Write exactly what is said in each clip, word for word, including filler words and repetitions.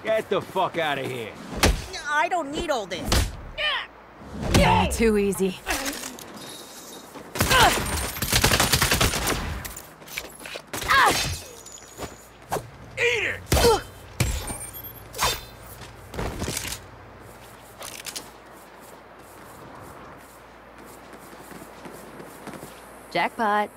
Get the fuck out of here. I don't need all this. Yeah, too easy. Eat it! Jackpot.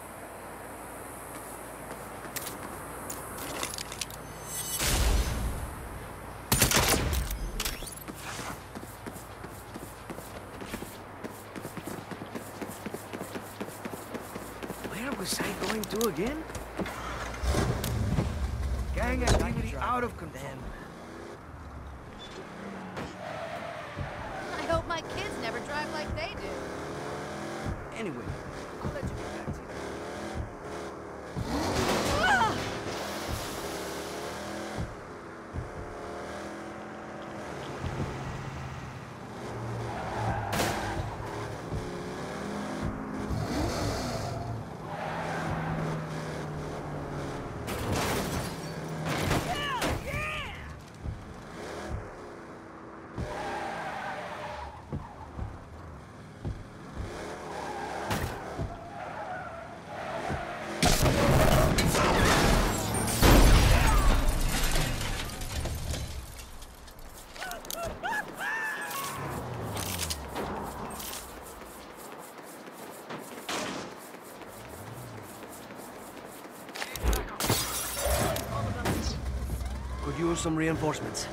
Where was I going to again? Gang activity out of control. I hope my kids never drive like they do. Anyway, I'll let you get back to you. Could use some reinforcements.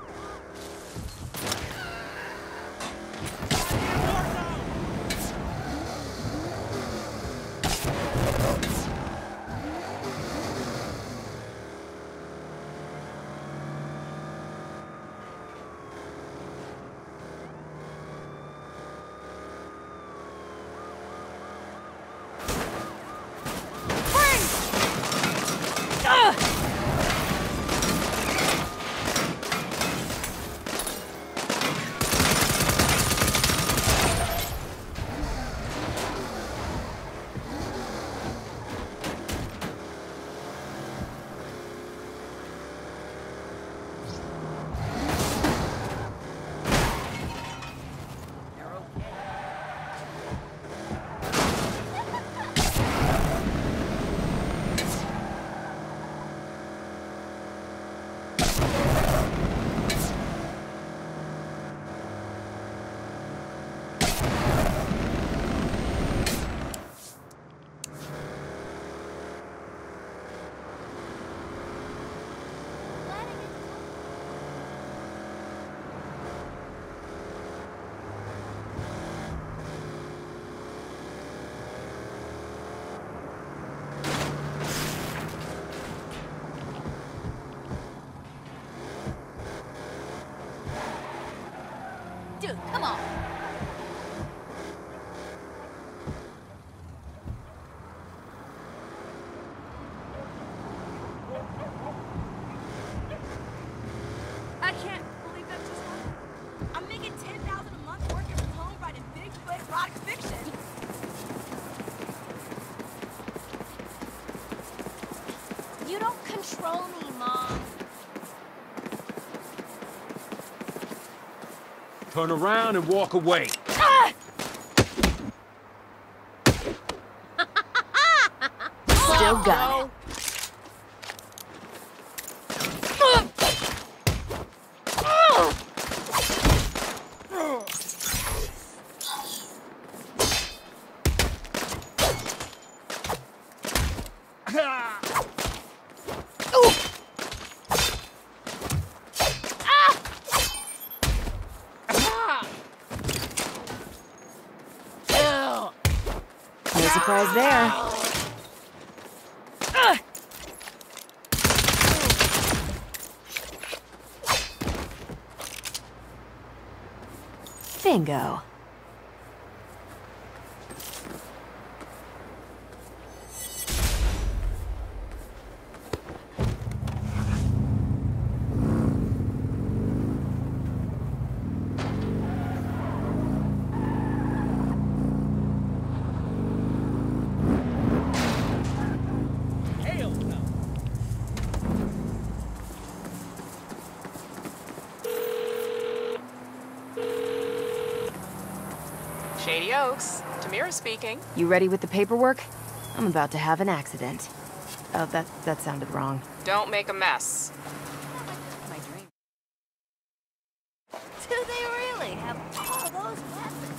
Dude, come on. I can't believe that just happened. I'm making ten thousand a month working from home writing big, slick rock fiction. You don't control me, Mom. Turn around and walk away. Ah! Still got it. No surprise there. Bingo. Shady Oaks. Tamira speaking. You ready with the paperwork? I'm about to have an accident. Oh, that, that sounded wrong. Don't make a mess. My dream. Do they really have all those weapons?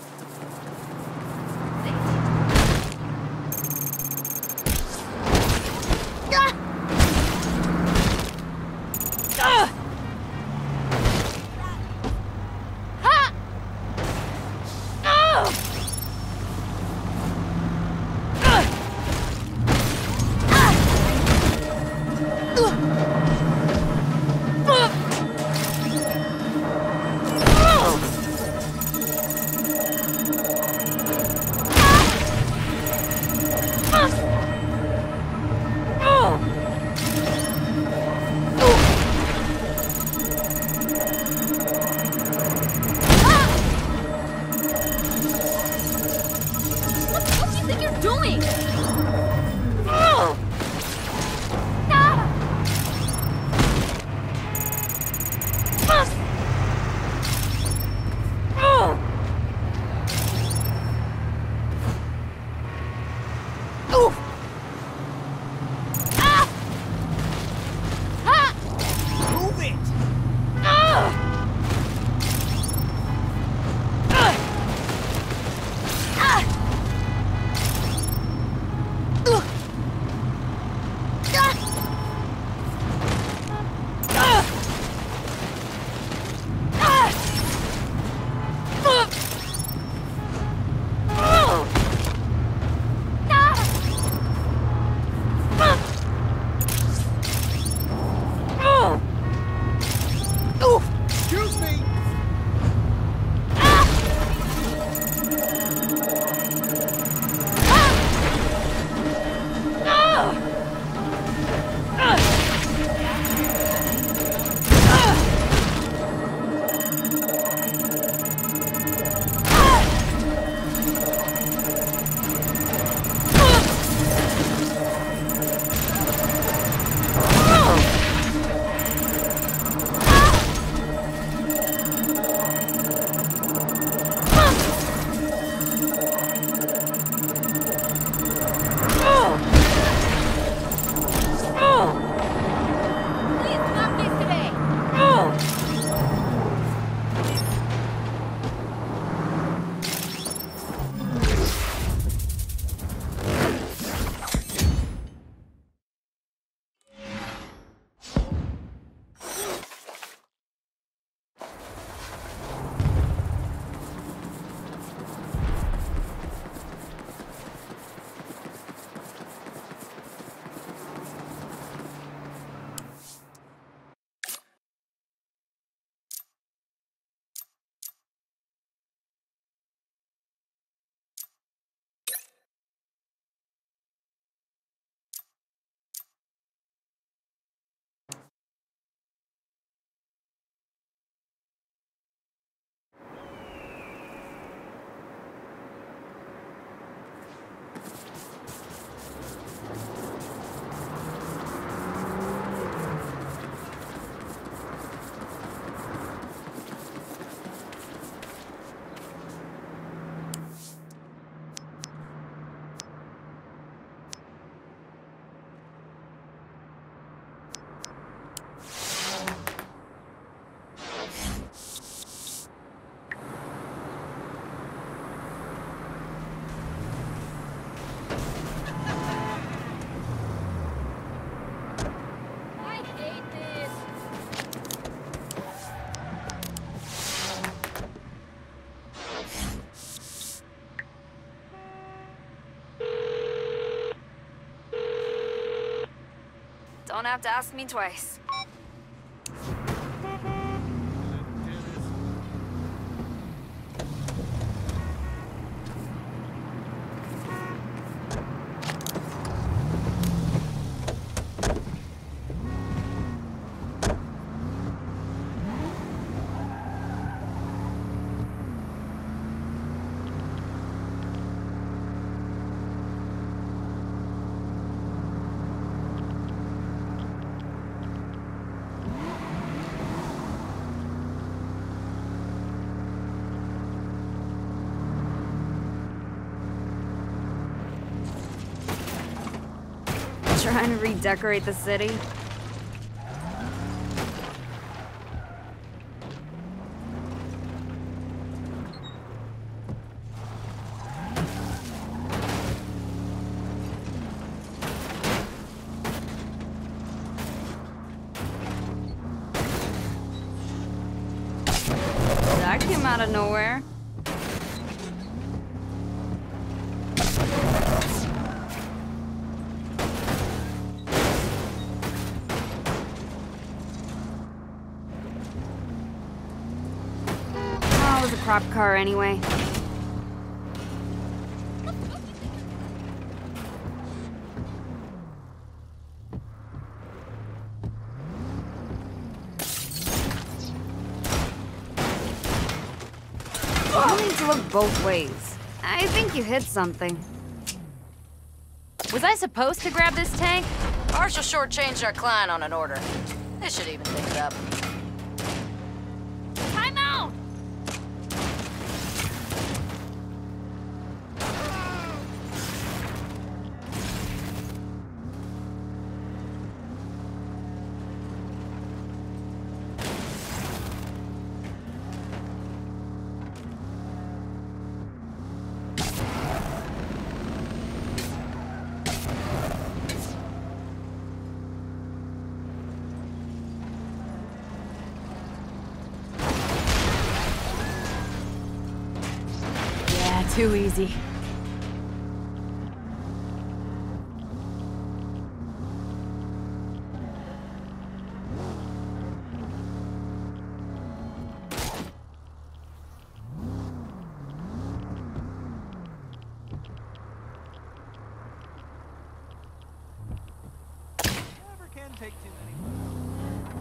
Don't have to ask me twice. trying to redecorate the city? That came out of nowhere. Oh, it was a prop car anyway. You need to look both ways. I think you hit something. Was I supposed to grab this tank? Marshall shortchanged our client on an order. This should even things up. Time out! Yeah, too easy. Never can take too many.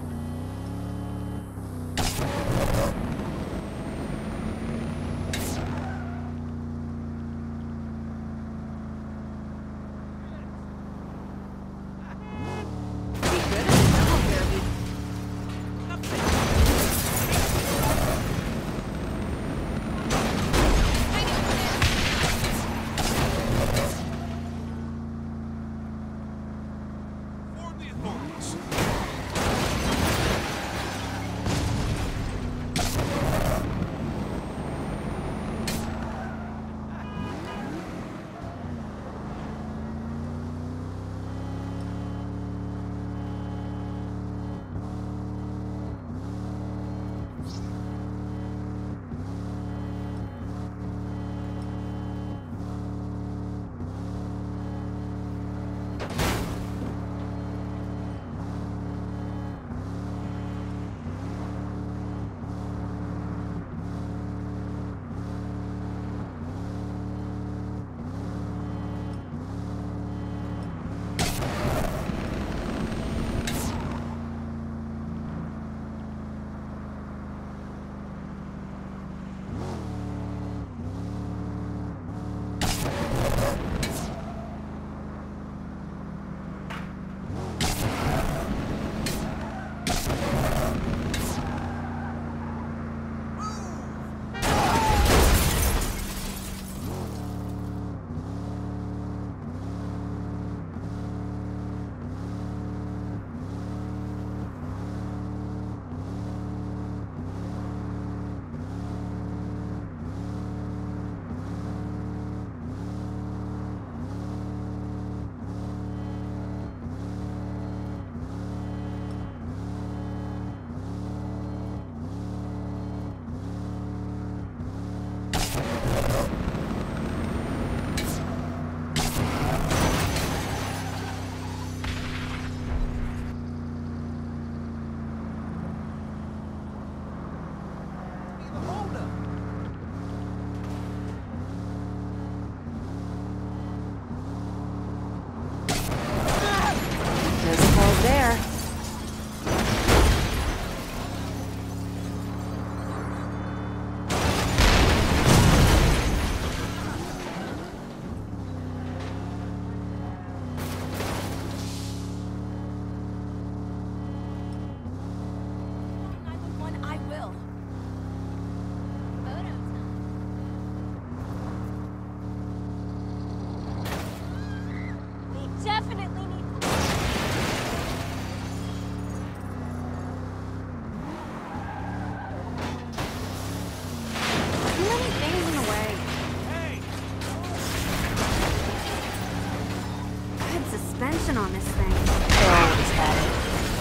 on this thing. They always had it.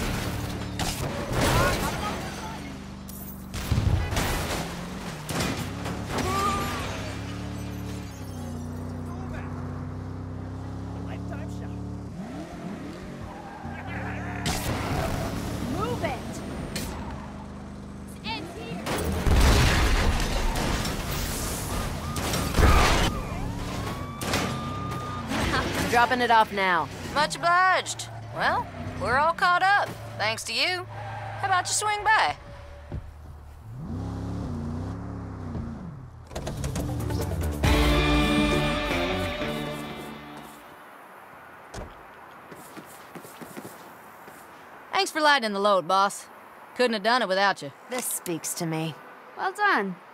Lifetime shot. Move it! It's here! I'm dropping it off now. Much obliged. Well, we're all caught up, thanks to you. How about you swing by? Thanks for lightening the load, boss. Couldn't have done it without you. This speaks to me. Well done.